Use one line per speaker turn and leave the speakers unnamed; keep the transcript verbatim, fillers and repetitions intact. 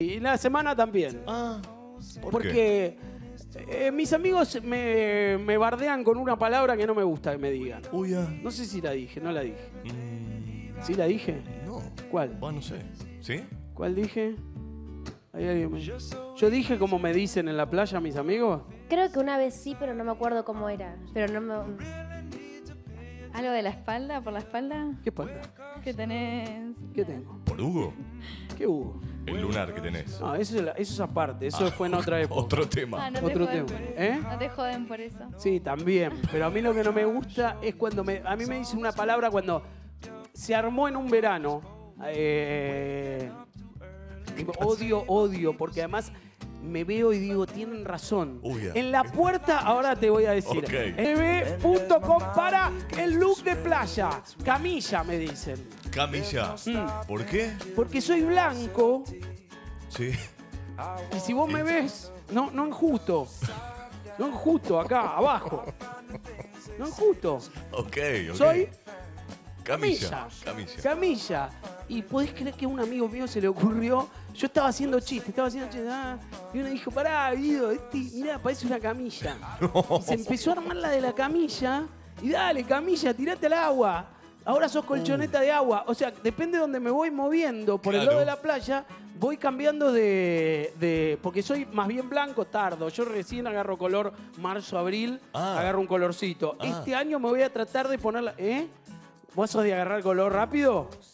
Y la semana también.
Ah, ¿por
Porque eh, mis amigos me, me bardean con una palabra que no me gusta que me digan.
Uy, ya.
No sé si la dije, no la dije.
Mm,
¿Sí la dije?
no.
¿Cuál?
Bueno, no sé. ¿Sí?
¿Cuál dije? ¿Hay alguien me- Yo dije como me dicen en la playa mis amigos.
Creo que una vez sí, pero no me acuerdo cómo era. Pero no me...
¿Algo de la espalda? ¿Por la espalda?
¿Qué pasa?
¿Qué tenés?
¿Qué tengo?
¿Por Hugo?
¿Qué hubo?
El lunar que tenés.
No, eso es, la- eso es aparte. Eso
Ah,
fue en otra época.
Otro tema.
Ah, no te
Otro
joden
tema.
por eso.
¿Eh?
No te joden por eso.
Sí, también. Pero a mí lo que no me gusta es cuando me... A mí me dicen una palabra cuando se armó en un verano. Eh, odio, odio, porque además me veo y digo, tienen razón.
Uy, ya.
En la puerta, ahora te voy a decir,
Ok.
m b punto com para el look de playa. Camilla, me dicen.
Camilla.
Mm.
¿Por qué?
Porque soy blanco
Sí.
y si vos me ves, no, no enjuto. No enjuto acá, abajo. No enjuto.
Ok, ok.
Soy
Camilla.
Camilla.
Camilla.
Camilla. Y podés creer que a un amigo mío se le ocurrió. Yo estaba haciendo chiste, estaba haciendo chiste. Ah, y uno dijo, pará, Guido, este, mirá, parece una camilla. Y se empezó a armar la de la camilla. Y dale, camilla, tirate al agua. Ahora sos colchoneta de agua. O sea, depende de donde me voy moviendo por el
Claro.
lado de la playa, voy cambiando de, de- porque soy más bien blanco, tardo. Yo recién agarro color marzo, abril,
Ah.
agarro un colorcito.
Ah.
Este año me voy a tratar de ponerla. ¿Eh? ¿Vos sos de agarrar color rápido?